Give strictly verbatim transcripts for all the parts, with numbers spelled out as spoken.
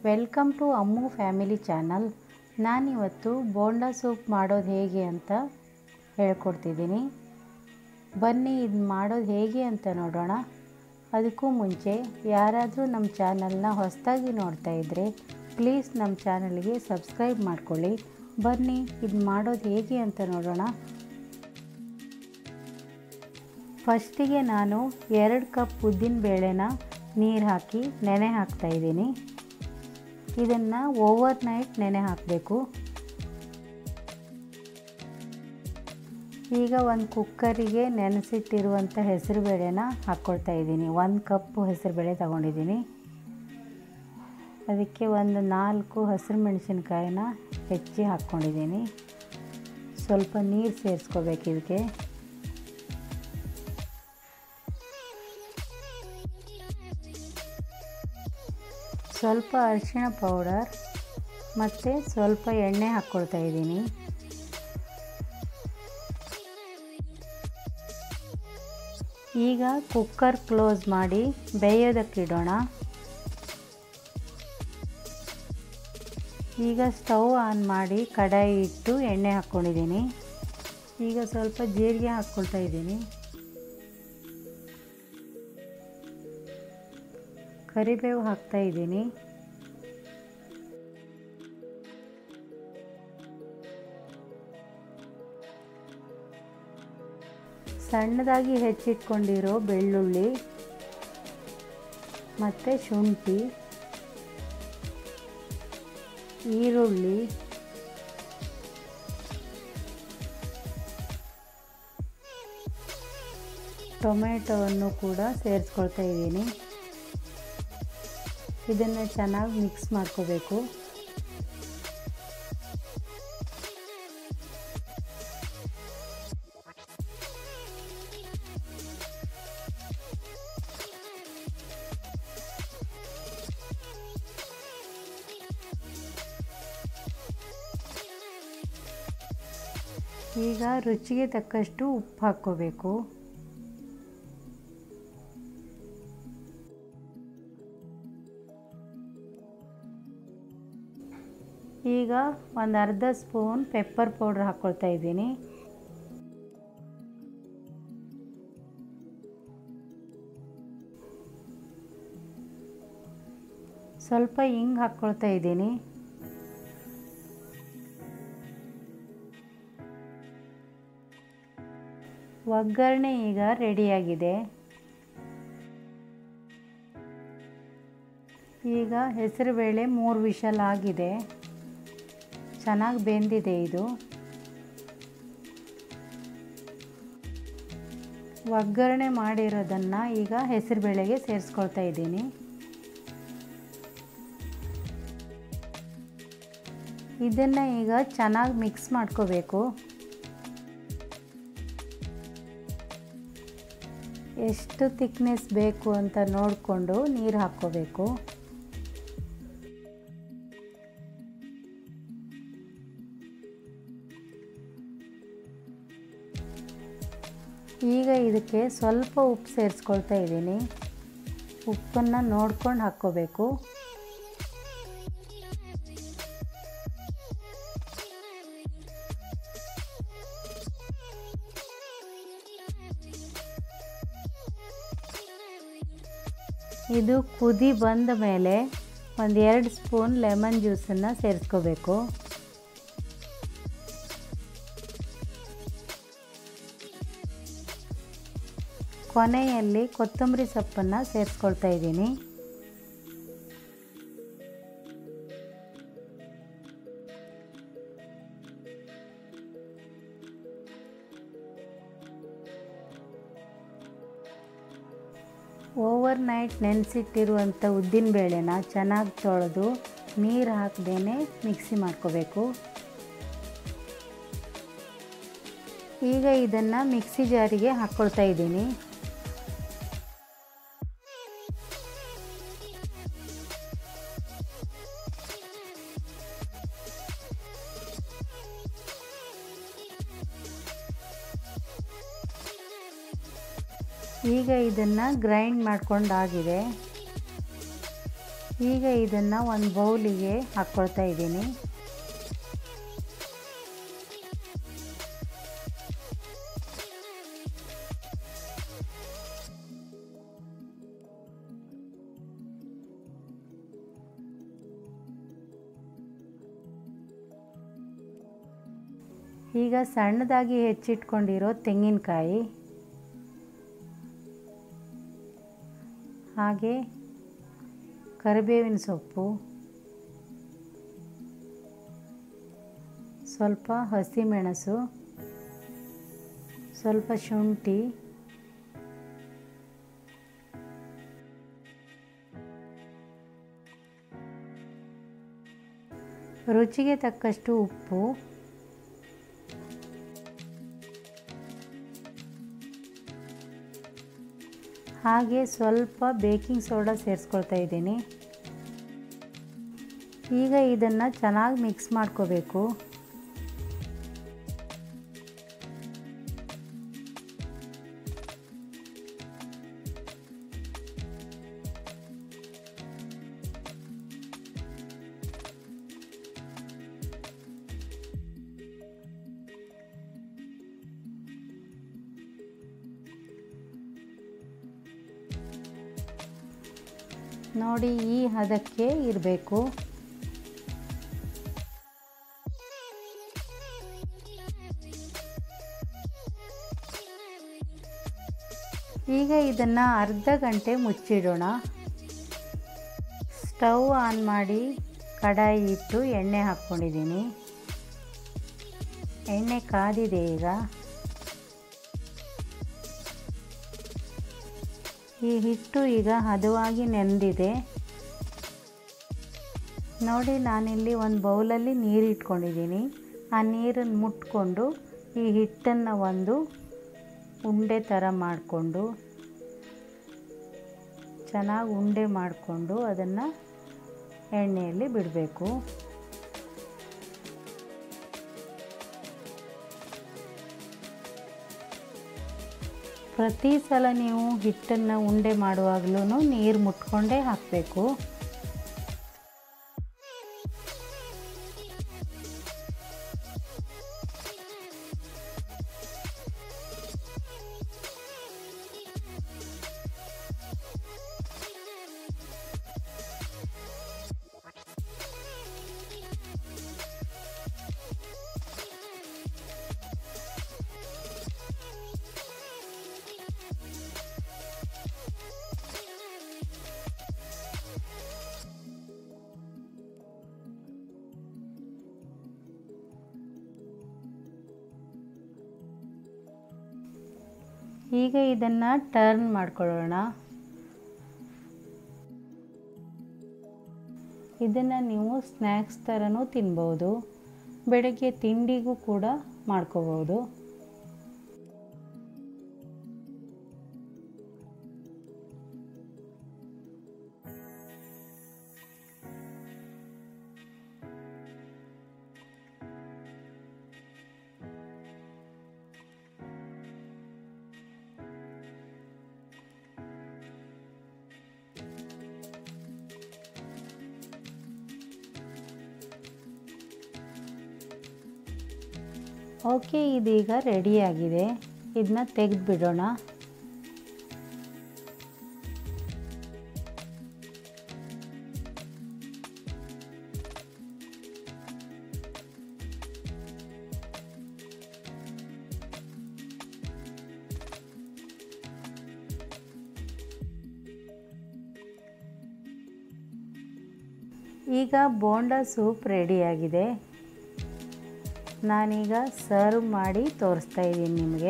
Welcome to Ammu family channel. ನಾನಿವತ್ತು bonda soup ಮಾಡೋದು ಹೇಗೆ ಅಂತ ಹೇಳ್ಕೊಡ್ತಿದ್ದೀನಿ. ಬನ್ನಿ ಇದು ಮಾಡೋದು ಹೇಗೆ ಅಂತ ನೋಡೋಣ. ಅದಕ್ಕೂ ಮುಂಚೆ ಯಾರಾದರೂ ನಮ್ಮ ಚಾನಲ್ನ ಹೊಸದಾಗಿ ನೋಡ್ತಾ ಇದ್ದರೆ ಪ್ಲೀಸ್ ನಮ್ಮ ಚಾನಲ್ಗೆ ಸಬ್ಸ್ಕ್ರೈಬ್ ಮಾಡ್ಕೊಳ್ಳಿ. ಬನ್ನಿ ಇದು ಮಾಡೋದು ಹೇಗೆ ಅಂತ ನೋಡೋಣ. ಫಸ್ಟಿಗೆ ನಾನು ಎರಡು ಕಪ್ ಉದ್ದಿನ ಬೇಳೆನ ನೀರು ಹಾಕಿ ನೆನೆ ಹಾಕ್ತಾಯಿದ್ದೀನಿ. ಇದನ್ನು ಓವರ್ ನೈಟ್ ನೆನೆ ಹಾಕಬೇಕು. ಈಗ ಒಂದು ಕುಕ್ಕರಿಗೆ ನೆನೆಸಿಟ್ಟಿರುವಂಥ ಹೆಸರುಬೇಳೆನ ಹಾಕ್ಕೊಳ್ತಾ ಇದ್ದೀನಿ. ಒಂದು ಕಪ್ಪು ಹೆಸರುಬೇಳೆ ತಗೊಂಡಿದ್ದೀನಿ. ಅದಕ್ಕೆ ಒಂದು ನಾಲ್ಕು ಹಸಿರು ಮೆಣಸಿನ್ಕಾಯಿನ ಹೆಚ್ಚಿ ಹಾಕ್ಕೊಂಡಿದ್ದೀನಿ. ಸ್ವಲ್ಪ ನೀರು ಸೇರಿಸ್ಕೋಬೇಕು ಇದಕ್ಕೆ. ಸ್ವಲ್ಪ ಅರಿಶಿಣ ಪೌಡರ್ ಮತ್ತು ಸ್ವಲ್ಪ ಎಣ್ಣೆ ಹಾಕ್ಕೊಳ್ತಾ ಇದ್ದೀನಿ. ಈಗ ಕುಕ್ಕರ್ ಕ್ಲೋಸ್ ಮಾಡಿ ಬೇಯೋದಕ್ಕಿಡೋಣ. ಈಗ ಸ್ಟವ್ ಆನ್ ಮಾಡಿ ಕಡಾಯಿ ಇಟ್ಟು ಎಣ್ಣೆ ಹಾಕ್ಕೊಂಡಿದ್ದೀನಿ. ಈಗ ಸ್ವಲ್ಪ ಜೀರಿಗೆ ಹಾಕ್ಕೊಳ್ತಾ ಇದ್ದೀನಿ. ಕರಿಬೇವು ಹಾಕ್ತಾ ಇದ್ದೀನಿ. ಸಣ್ಣದಾಗಿ ಹೆಚ್ಚಿಟ್ಕೊಂಡಿರೋ ಬೆಳ್ಳುಳ್ಳಿ ಮತ್ತು ಶುಂಠಿ, ಈರುಳ್ಳಿ, ಟೊಮೆಟೊವನ್ನು ಕೂಡ ಸೇರಿಸ್ಕೊಳ್ತಾ ಇದ್ದೀನಿ. ಇದನ್ನು ಚೆನ್ನಾಗಿ ಮಿಕ್ಸ್ ಮಾಡ್ಕೋಬೇಕು. ಈಗ ರುಚಿಗೆ ತಕ್ಕಷ್ಟು ಉಪ್ಪು ಹಾಕ್ಕೋಬೇಕು. ಈಗ ಒಂದು ಅರ್ಧ ಸ್ಪೂನ್ ಪೆಪ್ಪರ್ ಪೌಡ್ರ್ ಹಾಕ್ಕೊಳ್ತಾ ಇದ್ದೀನಿ. ಸ್ವಲ್ಪ ಹಿಂಗೆ ಹಾಕ್ಕೊಳ್ತಾ ಇದ್ದೀನಿ. ಒಗ್ಗರಣೆ ಈಗ ರೆಡಿಯಾಗಿದೆ. ಈಗ ಹೆಸರುಬೇಳೆ ಮೂರು ವಿಷಲ್ ಆಗಿದೆ. ಚೆನ್ನಾಗಿ ಬೆಂದಿದೆ ಇದು. ಒಗ್ಗರಣೆ ಮಾಡಿರೋದನ್ನು ಈಗ ಹೆಸರುಬೇಳೆಗೆ ಸೇರಿಸ್ಕೊಳ್ತಾ ಇದ್ದೀನಿ. ಇದನ್ನು ಈಗ ಚೆನ್ನಾಗಿ ಮಿಕ್ಸ್ ಮಾಡ್ಕೋಬೇಕು. ಎಷ್ಟು ಥಿಕ್ನೆಸ್ ಬೇಕು ಅಂತ ನೋಡಿಕೊಂಡು ನೀರು ಹಾಕ್ಕೋಬೇಕು. ಈಗ ಇದಕ್ಕೆ ಸ್ವಲ್ಪ ಉಪ್ಪು ಸೇರಿಸ್ಕೊಳ್ತಾ ಇದ್ದೀನಿ. ಉಪ್ಪನ್ನು ನೋಡ್ಕೊಂಡು ಹಾಕ್ಕೋಬೇಕು. ಇದು ಕುದಿ ಬಂದ ಮೇಲೆ ಒಂದು ಎರಡು ಸ್ಪೂನ್ ಲೆಮನ್ ಜ್ಯೂಸನ್ನು ಸೇರಿಸ್ಕೋಬೇಕು. ಕೊನೆಯಲ್ಲಿ ಕೊತ್ತಂಬರಿ ಸೊಪ್ಪನ್ನು ಸೇರಿಸ್ಕೊಳ್ತಾ ಇದ್ದೀನಿ. ಓವರ್ ನೈಟ್ ನೆನೆಸಿಟ್ಟಿರುವಂಥ ಉದ್ದಿನ ಬೇಳೆನ ಚೆನ್ನಾಗಿ ತೊಳೆದು ನೀರು ಹಾಕದೇನೆ ಮಿಕ್ಸಿ ಮಾಡ್ಕೋಬೇಕು. ಈಗ ಇದನ್ನು ಮಿಕ್ಸಿ ಜಾರಿಗೆ ಹಾಕ್ಕೊಳ್ತಾ ಇದ್ದೀನಿ. ಈಗ ಇದನ್ನು ಗ್ರೈಂಡ್ ಮಾಡ್ಕೊಂಡಾಗಿದೆ. ಈಗ ಇದನ್ನು ಒಂದು ಬೌಲಿಗೆ ಹಾಕ್ಕೊಳ್ತಾ ಇದ್ದೀನಿ. ಈಗ ಸಣ್ಣದಾಗಿ ಹೆಚ್ಚಿಟ್ಕೊಂಡಿರೋ ತೆಂಗಿನಕಾಯಿ, ಹಾಗೆ ಕರಿಬೇವಿನ ಸೊಪ್ಪು, ಸ್ವಲ್ಪ ಹಸಿಮೆಣಸು, ಸ್ವಲ್ಪ ಶುಂಠಿ, ರುಚಿಗೆ ತಕ್ಕಷ್ಟು ಉಪ್ಪು, ಹಾಗೆ ಸ್ವಲ್ಪ ಬೇಕಿಂಗ್ ಸೋಡಾ ಸೇರಿಸ್ಕೊಳ್ತಾ ಇದ್ದೀನಿ. ಈಗ ಇದನ್ನು ಚೆನ್ನಾಗಿ ಮಿಕ್ಸ್ ಮಾಡ್ಕೋಬೇಕು. ನೋಡಿ, ಈ ಹದಕ್ಕೆ ಇರಬೇಕು. ಈಗ ಇದನ್ನು ಅರ್ಧ ಗಂಟೆ ಮುಚ್ಚಿಡೋಣ. ಸ್ಟವ್ ಆನ್ ಮಾಡಿ ಕಡಾಯಿ ಇಟ್ಟು ಎಣ್ಣೆ ಹಾಕ್ಕೊಂಡಿದ್ದೀನಿ. ಎಣ್ಣೆ ಕಾದಿದೆ. ಈಗ ಈ ಹಿಟ್ಟು ಈಗ ಹದವಾಗಿ ನೆಂದಿದೆ. ನೋಡಿ, ನಾನಿಲ್ಲಿ ಒಂದು ಬೌಲಲ್ಲಿ ನೀರು ಇಟ್ಕೊಂಡಿದ್ದೀನಿ. ಆ ನೀರನ್ನು ಮುಟ್ಕೊಂಡು ಈ ಹಿಟ್ಟನ್ನು ಒಂದು ಉಂಡೆ ಥರ ಮಾಡಿಕೊಂಡು ಚೆನ್ನಾಗಿ ಉಂಡೆ ಮಾಡಿಕೊಂಡು ಅದನ್ನು ಎಣ್ಣೆಯಲ್ಲಿ ಬಿಡಬೇಕು. ಪ್ರತಿ ಸಲ ನೀವು ಹಿಟ್ಟನ್ನು ಉಂಡೆ ಮಾಡುವಾಗಲೂ ನೀರು ಮುಟ್ಕೊಂಡೇ ಹಾಕಬೇಕು. ಈಗ ಇದನ್ನು ಟರ್ನ್ ಮಾಡ್ಕೊಳ್ಳೋಣ. ಇದನ್ನು ನೀವು ಸ್ನ್ಯಾಕ್ಸ್ ಥರನೂ ತಿನ್ಬೋದು, ಬೆಳಗ್ಗೆ ತಿಂಡಿಗೂ ಕೂಡ ಮಾಡ್ಕೋಬೋದು. ಓಕೆ, ಇದೀಗ ರೆಡಿಯಾಗಿದೆ. ಇದನ್ನ ತೆಗೆದು ಬಿಡೋಣ. ಈಗ ಬೋಂಡಾ ಸೂಪ್ ರೆಡಿಯಾಗಿದೆ. ನಾನೀಗ ಸರ್ವ್ ಮಾಡಿ ತೋರಿಸ್ತಾ ಇದ್ದೀನಿ ನಿಮಗೆ.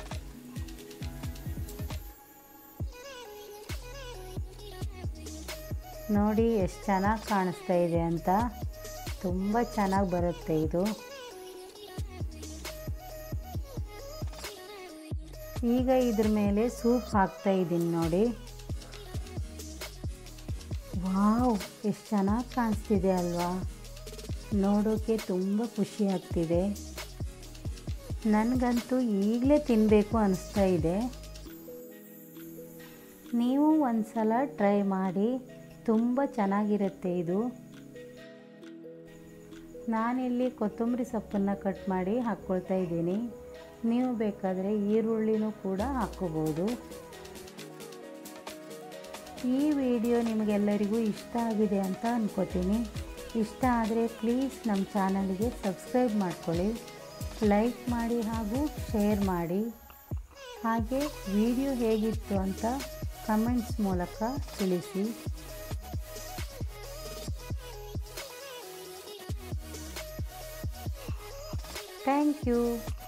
ನೋಡಿ ಎಷ್ಟು ಚೆನ್ನಾಗಿ ಕಾಣಿಸ್ತಾ ಇದೆ ಅಂತ. ತುಂಬ ಚೆನ್ನಾಗಿ ಬರುತ್ತೆ ಇದು. ಈಗ ಇದ್ರ ಮೇಲೆ ಸೂಪ್ ಹಾಕ್ತಾ ಇದ್ದೀನಿ ನೋಡಿ. ವಾವ್, ಎಷ್ಟು ಚೆನ್ನಾಗಿ ಕಾಣಿಸ್ತಿದೆ ಅಲ್ವಾ? ನೋಡೋಕ್ಕೆ ತುಂಬ ಖುಷಿ ಆಗ್ತಿದೆ. ನನಗಂತೂ ಈಗಲೇ ತಿನ್ನಬೇಕು ಅನಿಸ್ತಾ ಇದೆ. ನೀವು ಒಂದು ಸಲ ಟ್ರೈ ಮಾಡಿ ತುಂಬ ಚೆನ್ನಾಗಿರುತ್ತೆ ಇದು. ನಾನಿಲ್ಲಿ ಕೊತ್ತಂಬರಿ ಸೊಪ್ಪನ್ನು ಕಟ್ ಮಾಡಿ ಹಾಕ್ಕೊಳ್ತಾ ಇದ್ದೀನಿ. ನೀವು ಬೇಕಾದರೆ ಈರುಳ್ಳಿನೂ ಕೂಡ ಹಾಕ್ಕೋಬೋದು. ಈ ವಿಡಿಯೋ ನಿಮಗೆಲ್ಲರಿಗೂ ಇಷ್ಟ ಆಗಿದೆ ಅಂತ ಅಂದ್ಕೋತೀನಿ. ಇಷ್ಟ ಆದರೆ ಪ್ಲೀಸ್ ನಮ್ಮ ಚಾನಲ್ಗೆ ಸಬ್ಸ್ಕ್ರೈಬ್ ಮಾಡ್ಕೊಳ್ಳಿ, ಲೈಕ್ ಮಾಡಿ ಹಾಗೂ ಶೇರ್ ಮಾಡಿ. ಹಾಗೆ ವಿಡಿಯೋ ಹೇಗಿತ್ತು ಅಂತ ಕಮೆಂಟ್ಸ್ ಮೂಲಕ ತಿಳಿಸಿ. Thank you.